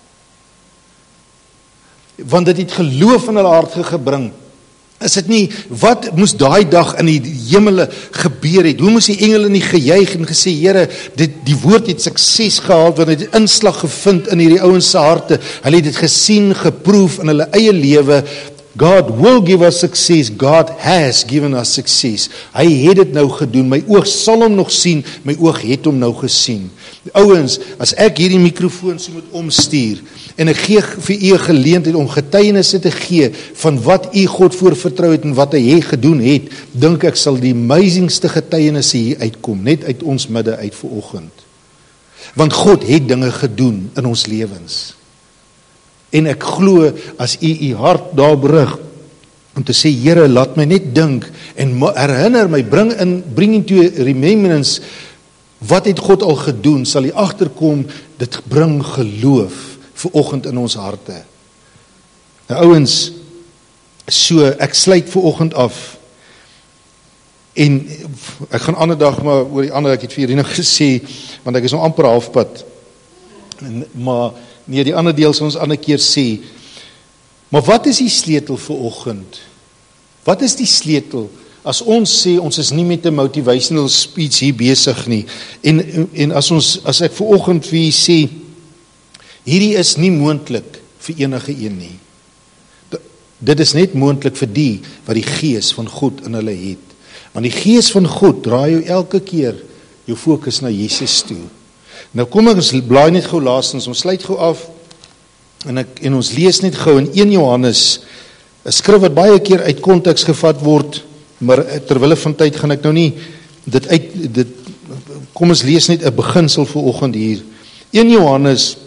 Want dit het geloof in hulle harte gebring. Is dit nie, wat moes daai dag in die hemele gebeur het? Hoe moes die engele nie gejuig en gesê, Here, dit die woord het sukses gehaal, want dit het inslag gevind in hierdie ouens se harte. Hulle het dit gesien, geproef in hulle eie lewe. God will give us success. God has given us success. Hy het dit nou gedoen. My oog sal hom nog sien. My oog het hom nou gesien. Ouens, as ek hierdie mikrofoon so moet omstuur en ek gee vir u 'n geleentheid om getuienisse te gee van wat u God voorvertrou het en wat hy het gedoen het, dink ek sal die amazingste getuienisse hier uitkom, net uit ons midde uit vanoggend. Want God het dinge gedoen in ons lewens. En ek glo as u u hart daar berig om te sê, Here, laat my net dink en herinner my, bring in bring into remembrance, wat het God al gedoen, sal u agterkom, dit bring geloof vanoggend in ons harte. Nou ouens, so ek sluit vanoggend af. En ek gaan ander dag maar oor die ander, ek het vir Irina gesê, want ek is nou amper halfpad. En, maar nee, die ander deel sal ons ander keer sê. Maar wat is die sleutel vanoggend? Wat is die sleutel? As ons sê, ons is nie met 'n motivational speech hier besig nie, en, en as ons, as ek vanoggend vir u sê, hierdie is nie moontlik vir enige een nie. Dit is net moontlik vir die, wat die gees van God in hulle het. Want die gees van God draai jou elke keer, jou fokus na Jesus toe. Nou kom ek, ons blaai net gou laastens, ons sluit gou af, en, ek, en ons lees net gou in Eerste Johannes, 'n skrif wat baie keer uit konteks gevat word, maar terwille van tyd gaan ek nou nie dit uit dit kom ons lees net 'n beginsel vir oggend hier. Eerste Johannes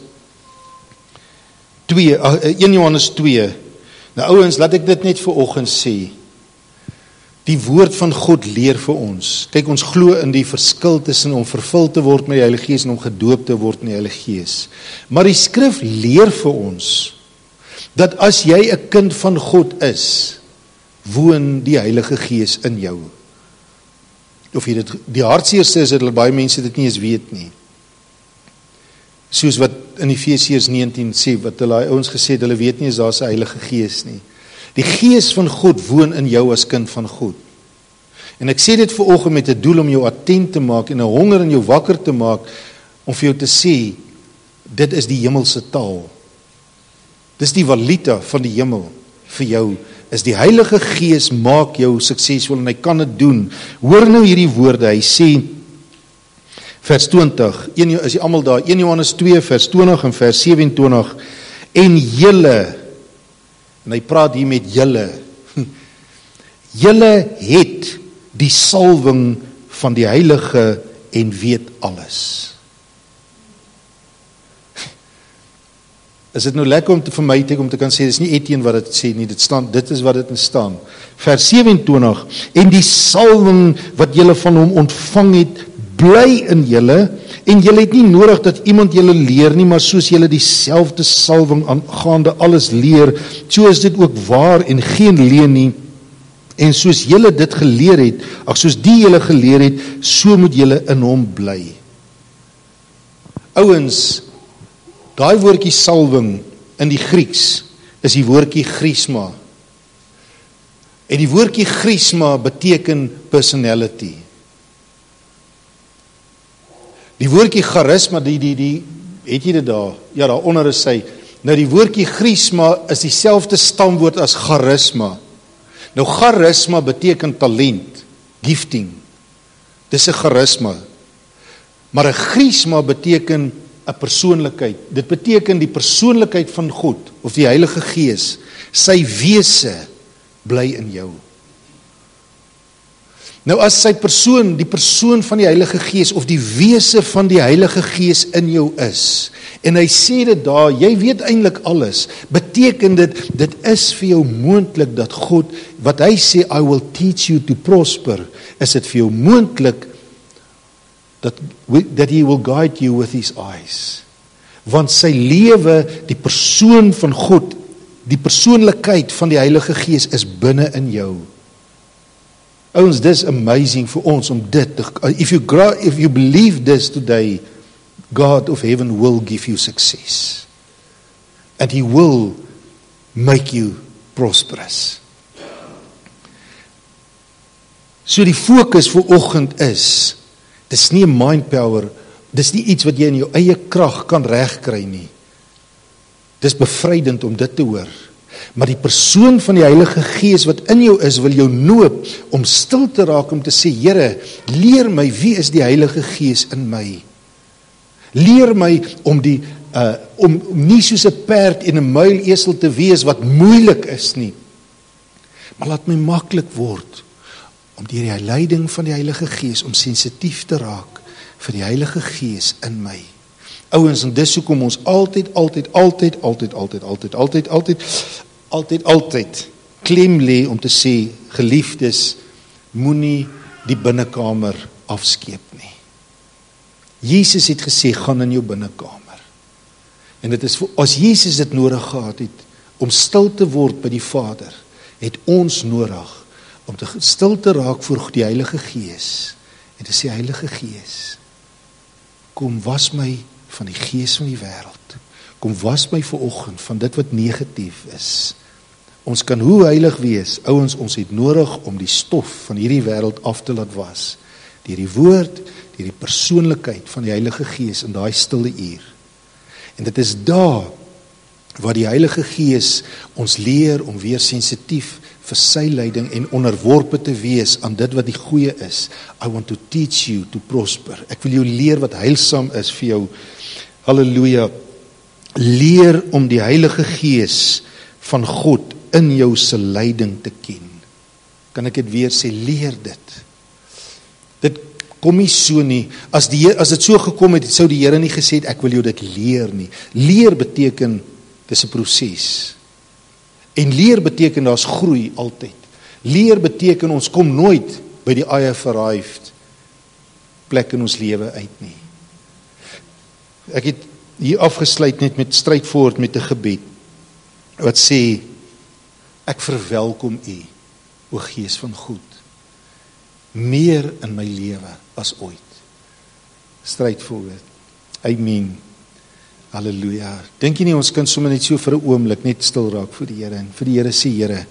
twee, Eerste Johannes twee. Nou ouens, laat ek dit net vir oggend sê. Die woord van God leer vir ons. Kyk, ons glo in die verskil tussen om vervul te word met die Heilige Gees en om gedoop te word met die Heilige Gees. Maar die skrif leer vir ons dat as jy 'n kind van God is, woon die Heilige Gees in jou. Of jy dit, die hartseerste is dat baie mense dit nie eens weet nie. Soos wat in Efesiërs negentien sê, wat hulle ouens gesê het, hulle weet nie as daar 'n Heilige Gees nie. Die Gees van God woon in jou as kind van God. En ek sê dit vanoggend met 'n doel om jou attent te maak en 'n honger in jou wakker te maak, om vir jou te sê, dit is die hemelse taal. Dis die valita van die hemel vir jou. Is die Heilige Gees maak jou suksesvol en hy kan dit doen. Hoor nou hierdie woorde, hy sê, vers twintig, is jy almal daar, Eerste Johannes twee, vers twintig en vers sewe en twintig, en julle, en hy praat hier met julle, julle het die salwing van die Heilige en weet alles. Is dit nou lekker om te vir my te om te kan sê, dis nie Etienne wat dit sê nie, dit staan, dit is wat dit staan. Vers sewe en twintig, en die salwing wat julle van hom ontvang het, bly in julle, en julle het nie nodig dat iemand julle leer nie, maar soos julle dieselfde salwing aangaande alles leer, so is dit ook waar en geen leuen nie, en soos julle dit geleer het, ag soos die julle geleer het, so moet julle in hom bly. Ouens, daai woordjie salwing in die Grieks is die woordjie charisma. En die woordjie charisma beteken personality. Die woordjie charisma, die, die, die, het jy dit daar? Ja, daar onder is sy. Nou die woordjie charisma is dieselfde stamwoord as charisma. Nou charisma beteken talent, gifting. Dis 'n charisma. Maar 'n charisma beteken 'n persoonlikheid. Dit beteken die persoonlikheid van God of die Heilige Gees, sy wese bly in jou. Nou as sy persoon, die persoon van die Heilige Gees of die wese van die Heilige Gees in jou is, en hy sê dit daar, jy weet eintlik alles, beteken dit, dit is vir jou moontlik dat God, wat hy sê, I will teach you to prosper, is dit vir jou moontlik dat, that he will guide you with his eyes. Want sy lewe, die persoon van God, die persoonlikheid van die Heilige Gees is binne in jou. Ouens, dis amazing vir ons om dit, if you, if you believe this today, God of heaven will give you success. And he will make you prosperous. So die fokus vir oggend is, dis nie 'n mind power, dis nie iets wat jy in jou eie krag kan regkry nie. Dis bevrydend om dit te hoor. Maar die persoon van die Heilige Gees wat in jou is, wil jou noop om stil te raak, om te sê, Here, leer my, wie is die Heilige Gees in my? Leer my om die, uh, om nie soos 'n perd en 'n muilesel te wees wat moeilik is nie. Maar laat my maklik word om deur die leiding van die Heilige Gees om sensitief te raak vir die Heilige Gees in my. Ouens, en dis hoekom ons altyd, altyd, altyd, altyd, altyd, altyd, altyd, altyd, altyd, altyd klem lê om te sê, geliefdes, moenie die binnekamer afskeep nie. Jesus het gesê, gaan in jou binnekamer. En dit is, as Jesus dit nodig gehad het, om stil te word by die Vader, het ons nodig, om te stil te raak voor die Heilige Gees, en te sê, Heilige Gees, kom was my van die gees van die wêreld. Kom was my vanoggend van dit wat negatief is. Ons kan hoe heilig wees, ouens, ons het nodig om die stof van hierdie wêreld af te laat was. Deur die woord, deur die persoonlikheid van die Heilige Gees in daai stille uur. En dit is daar waar die Heilige Gees ons leer om weer sensitief vir sy leiding en onderworpe te wees aan dit wat die goeie is. I want to teach you to prosper. Ek wil jou leer wat heilsaam is vir jou. Halleluja. Leer om die Heilige Gees van God in jou se leiding te ken. Kan ek dit weer sê, leer dit. Dit kom nie so nie. As die as dit so gekom het, sou die Here nie gesê het ek wil jou dit leer nie. Leer beteken dis 'n proses. En leer beteken daar's groei altyd. Leer beteken ons kom nooit by die I have arrived plek in ons lewe uit nie. Ek het hier afgesluit net met strydvoort met 'n gebed wat sê, ek verwelkom U, o Gees van God, meer in my lewe as ooit. Strydvoort. Amen. Halleluja. Dink jy nie ons kan sommer net so vir 'n oomblik net stil raak vir die Here en vir die Here sê, Here,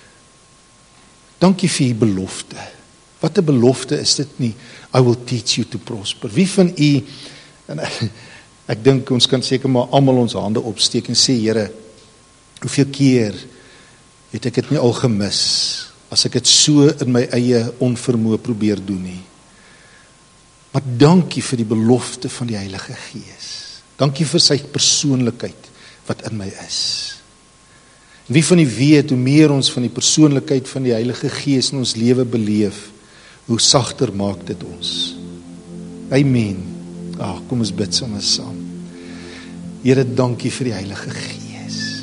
dankie vir U belofte. Wat 'n belofte is dit nie? I will teach you to prosper. Wie van U, en ek, ek dink ons kan seker maar almal ons hande opsteek en sê, Here, hoeveel keer het ek dit nie al gemis, as ek dit so in my eie onvermoë probeer doen nie. Maar dankie vir die belofte van die Heilige Gees. Dankie vir sy persoonlikheid wat in my is. En wie van u weet, hoe meer ons van die persoonlikheid van die Heilige Gees in ons lewe beleef, hoe sagter maak dit ons. Amen. Ah, kom ons bid sommer saam. Here, dankie vir die Heilige Gees.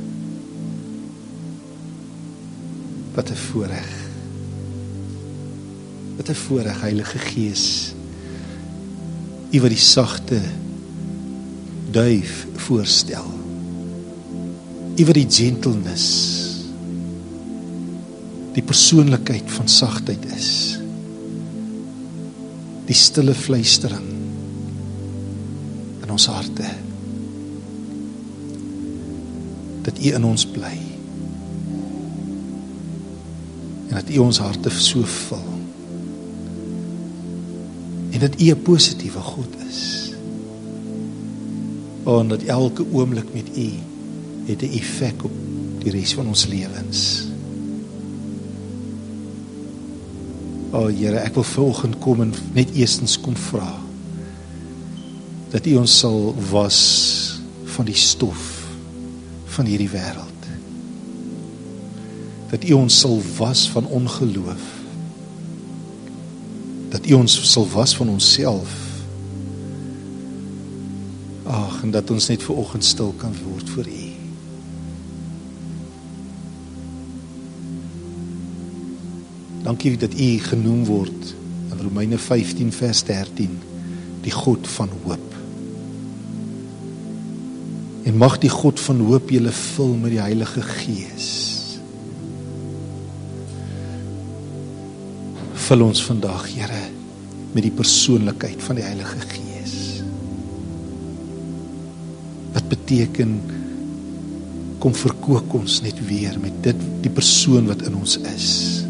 Wat 'n voorreg. Wat 'n voorreg, Heilige Gees. U wat die sagte duif voorstel. U wat die gentleness, die persoonlikheid van sagtheid is. Die stille fluistering in ons harte. Dat U in ons bly. En dat U ons harte so vul. En dat U 'n positiewe God is. En dat elke oomblik met U het 'n effek op die res van ons lewens. O Here, ek wil vanoggend kom en net eerstens kom vra dat U ons sal was van die stof van hierdie wêreld. Dat U ons sal was van ongeloof. dat U ons sal was van onsself. Ag, en dat ons net vir oggend stil kan word voor U. Dankie dat U genoem word in Romeine vyftien vers dertien, die God van hoop. En mag die God van hoop julle vul met die Heilige Gees. Vul ons vandag, Here, met die persoonlikheid van die Heilige Gees. Wat beteken, kom verkoop ons net weer met dit, die persoon wat in ons is.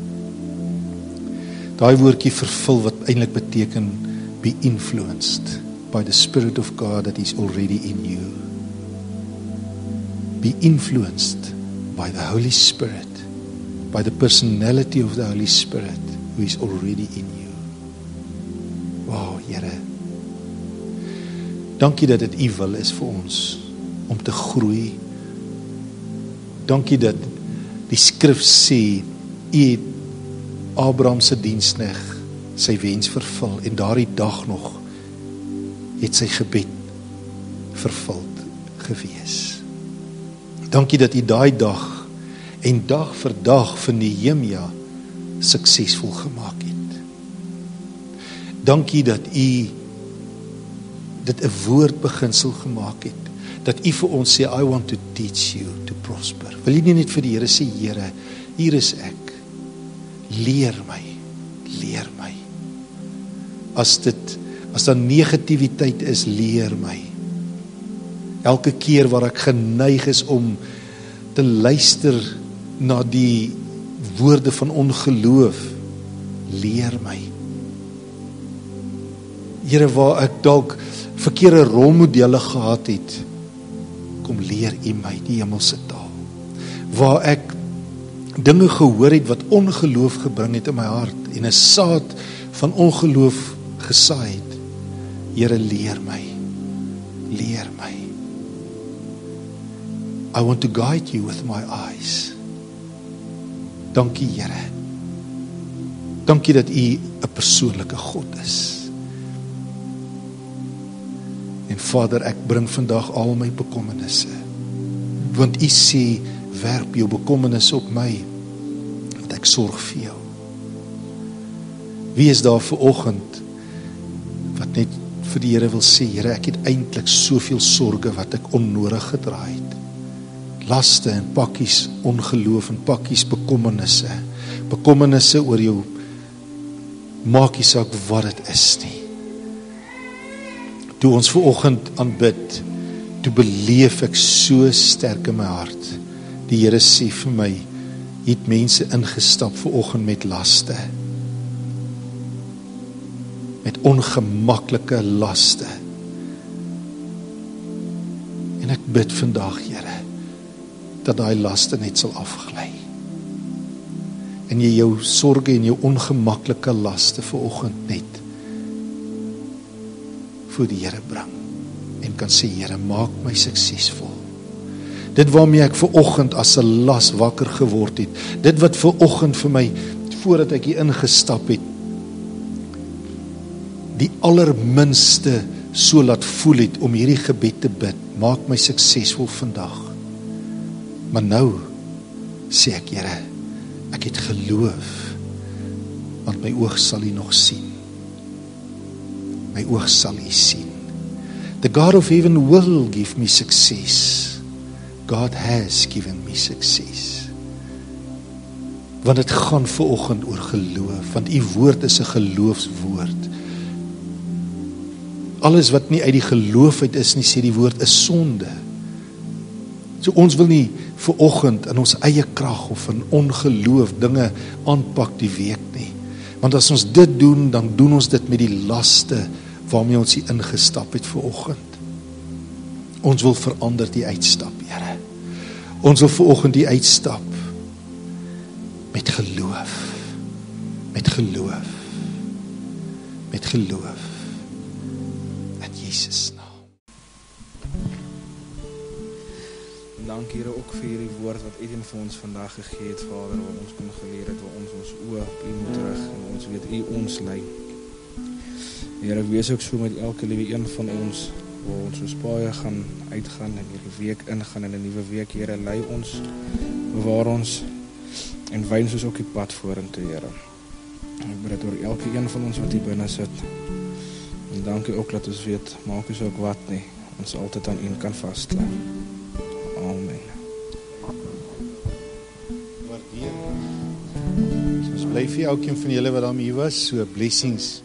Daai woordjie vervul wat eintlik beteken, be influenced by the Spirit of God that is already in you. Be influenced by the Holy Spirit, by the personality of the Holy Spirit who is already in you. Wow, Here. Dankie dat dit U wil is vir ons om te groei. Dankie dat die skrif sê U het Abraham se diensknegt sy wens vervul en daardie dag nog het sy gebed vervuld gewees. Dankie dat U daai dag en dag vir dag vir Nehemia suksesvol gemaak het. Dankie dat U dit 'n woordbeginsel gemaak het, dat U vir ons sê, I want to teach you to prosper. Wil jy nie net vir die Here sê, Here, hier is ek, leer my, leer my. As dit, as daar negativiteit is, leer my. Elke keer waar ek geneig is om te luister na die woorde van ongeloof, leer my. Here, waar ek dalk verkeerde rolmodelle gehad het, kom leer U my die hemelse taal. Waar ek dinge gehoor het wat ongeloof gebring het in my hart en 'n saad van ongeloof gesaai het, Here, leer my, leer my. I want to guide you with my eyes. Dankie, Here. Dankie dat U 'n persoonlike God is. En Vader, ek bring vandag al my bekommernisse, want U sê, werp jou bekommernisse op my, want ek sorg vir jou. Wie is daar vanoggend wat net vir die Here wil sê, Here, ek het eintlik soveel sorge wat ek onnodig gedraai het. Laste en pakkies ongeloof en pakkies bekommernisse. Bekommernisse oor jou, maak nie saak wat dit is nie. Toe ons vanoggend aanbid, toe beleef ek so sterk in my hart. Die Here sê vir my, het mense ingestap vanoggend met laste. Met ongemaklike laste. En ek bid vandag, Here, dat daai laste net sal afgly. En jy jou sorge en jou ongemaklike laste vanoggend net voor die Here bring. En kan sê, Here, maak my suksesvol. Dit waarmee ek vanoggend as 'n las wakker geword het, dit wat vanoggend vir my, voordat ek hier ingestap het, die allerminste so laat voel het om hierdie gebed te bid, maak my suksesvol vandag. Maar nou sê ek, Here, ek het geloof, want my oog sal U nog sien. My oog sal U sien. The God of heaven will give me success. God has given me success. Want dit gaan vanoggend oor geloof, want U woord is 'n geloofswoord. Alles wat nie uit die geloof uit is nie, sê die woord, is sonde. So ons wil nie vanoggend in ons eie krag of in ongeloof dinge aanpak die week nie. Want as ons dit doen, dan doen ons dit met die laste waarmee ons hier ingestap het vanoggend. Ons wil verander die uitstap, Here. Ons wil vanoggend die uitstap met geloof. Met geloof. Met geloof. In Jesus naam. Dank Here ook vir hierdie woord wat U vir ons vandag gegee het, Vader, waar ons kon geleer het, waar ons ons oë op U moet rig en ons weet U U ons lei. Here, wees ook so met elke liewe een van ons, waar ons soos paaie gaan uitgaan en hierdie week ingaan in 'n nuwe week. Here, lei ons, bewaar ons en wys ons ook die pad vorentoe, Here. Ek bid dit oor elke een van ons wat hier binne sit. En dankie ook dat ons weet, maak ons ook wat nie, ons altyd aan U kan vasklou. Amen. Waardeer. Ons bly vir elkeen van julle wat daar hier was, so blessings